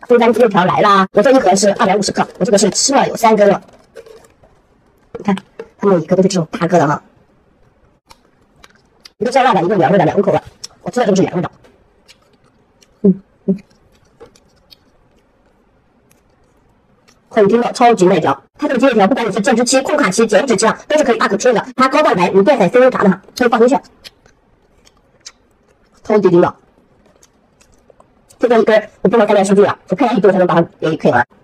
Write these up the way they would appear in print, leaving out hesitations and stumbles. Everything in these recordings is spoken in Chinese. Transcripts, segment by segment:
豆干鸡肉条来啦！我这一盒是250克，我这个是吃了有3根了。你看，它每一个都是这种大个的哈。一个香辣的，一个原味的，2个口味。我吃的这个是原味的。很筋道，超级耐嚼。它这个鸡肉条，不管你是减脂期、控卡期、减脂期啊，都是可以大口吃的。它高蛋白，无淀粉，C 炸的哈，可以放进去，超级筋道。这个一根我不能看见数据了，我看一下1度才能把它也可以了。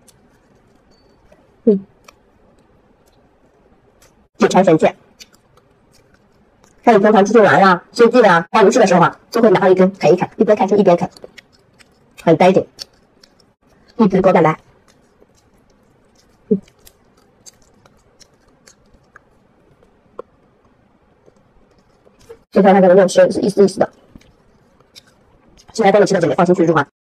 去拆粉卷。看你平常出去玩啊、休息啊、玩游戏的时候啊，就会拿到一根啃一啃，一边看书一边啃，很带劲，一直高蛋白。这条它这个肉是一丝一丝的，现在跟你吃的姐妹放心去入啊。